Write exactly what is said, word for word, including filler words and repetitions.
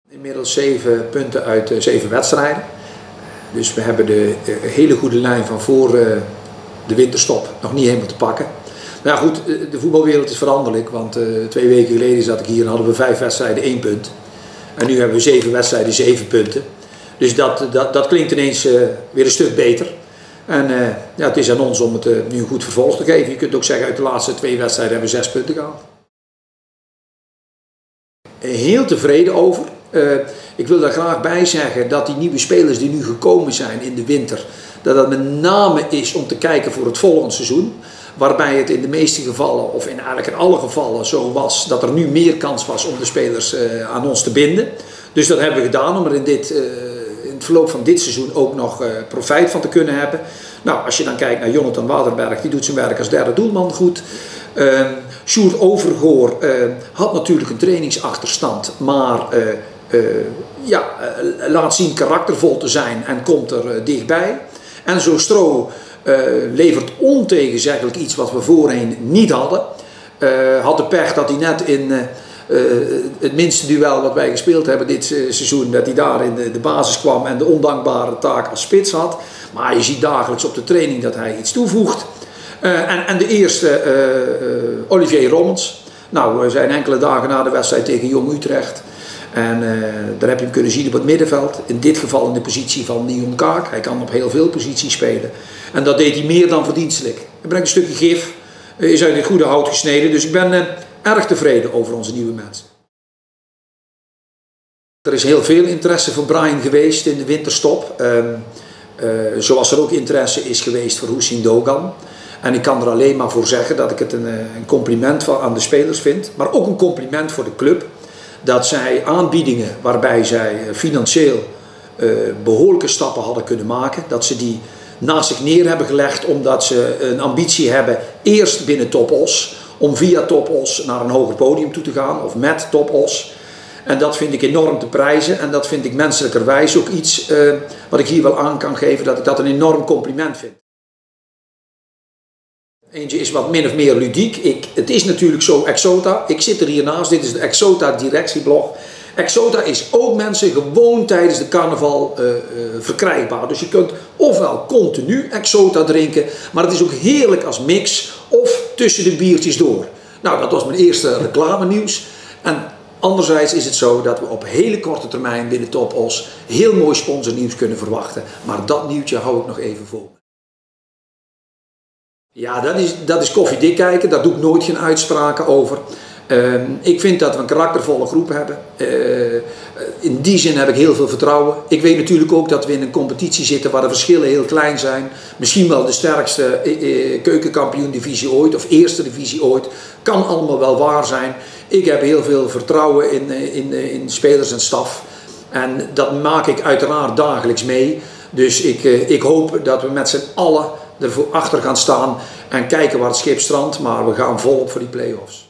Inmiddels zeven punten uit uh, zeven wedstrijden. Dus we hebben de uh, hele goede lijn van voor uh, de winterstop nog niet helemaal te pakken. Maar ja, goed, de voetbalwereld is veranderlijk, want uh, twee weken geleden zat ik hier en hadden we vijf wedstrijden één punt. En nu hebben we zeven wedstrijden zeven punten. Dus dat, dat, dat klinkt ineens uh, weer een stuk beter. En uh, ja, het is aan ons om het uh, nu een goed vervolg te geven. Je kunt ook zeggen, uit de laatste twee wedstrijden hebben we zes punten gehaald. Heel tevreden over. Uh, ik wil daar graag bij zeggen dat die nieuwe spelers die nu gekomen zijn in de winter, dat dat met name is om te kijken voor het volgende seizoen. Waarbij het in de meeste gevallen, of in eigenlijk in alle gevallen zo was, dat er nu meer kans was om de spelers uh, aan ons te binden. Dus dat hebben we gedaan om er in, dit, uh, in het verloop van dit seizoen ook nog uh, profijt van te kunnen hebben. Nou, als je dan kijkt naar Jonathan Waterberg, die doet zijn werk als derde doelman goed. Uh, Sjoerd Overgoor uh, had natuurlijk een trainingsachterstand, maar uh, uh, ja, uh, laat zien karaktervol te zijn en komt er uh, dichtbij. En zo Stro uh, levert ontegenzeggelijk iets wat we voorheen niet hadden. Uh, had de pech dat hij net in uh, uh, het minste duel wat wij gespeeld hebben dit uh, seizoen, dat hij daar in de, de basis kwam en de ondankbare taak als spits had. Maar je ziet dagelijks op de training dat hij iets toevoegt. Uh, en, en de eerste, uh, uh, Olivier Rommens. Nou, we zijn enkele dagen na de wedstrijd tegen Jong Utrecht. En uh, daar heb je hem kunnen zien op het middenveld. In dit geval in de positie van Dion Kaak. Hij kan op heel veel posities spelen. En dat deed hij meer dan verdienstelijk. Hij brengt een stukje gif. Uh, is uit het goede hout gesneden. Dus ik ben uh, erg tevreden over onze nieuwe mensen. Er is heel veel interesse voor Brian geweest in de winterstop. Uh, uh, zoals er ook interesse is geweest voor Houssine Dogan. En ik kan er alleen maar voor zeggen dat ik het een, een compliment aan de spelers vind. Maar ook een compliment voor de club. Dat zij aanbiedingen waarbij zij financieel uh, behoorlijke stappen hadden kunnen maken. Dat ze die naast zich neer hebben gelegd omdat ze een ambitie hebben. Eerst binnen Top Os. Om via Top Os naar een hoger podium toe te gaan. Of met Top Os. En dat vind ik enorm te prijzen. En dat vind ik menselijkerwijs ook iets uh, wat ik hier wel aan kan geven. Dat ik dat een enorm compliment vind. Eentje is wat min of meer ludiek. Ik, het is natuurlijk zo Exota. Ik zit er hiernaast. Dit is de Exota directieblog. Exota is ook mensen gewoon tijdens de carnaval uh, uh, verkrijgbaar. Dus je kunt ofwel continu Exota drinken. Maar het is ook heerlijk als mix. Of tussen de biertjes door. Nou, dat was mijn eerste reclame nieuws. En anderzijds is het zo dat we op hele korte termijn binnen Top Os heel mooi sponsornieuws kunnen verwachten. Maar dat nieuwtje hou ik nog even voor. Ja, dat is, dat is koffiedik kijken, daar doe ik nooit geen uitspraken over. Uh, ik vind dat we een karaktervolle groep hebben. Uh, in die zin heb ik heel veel vertrouwen. Ik weet natuurlijk ook dat we in een competitie zitten waar de verschillen heel klein zijn. Misschien wel de sterkste uh, keukenkampioen-divisie ooit of eerste divisie ooit. Kan allemaal wel waar zijn. Ik heb heel veel vertrouwen in, in, in spelers en staf. En dat maak ik uiteraard dagelijks mee. Dus ik, uh, ik hoop dat we met z'n allen ervoor achter gaan staan en kijken waar het schip strandt, maar we gaan volop voor die play-offs.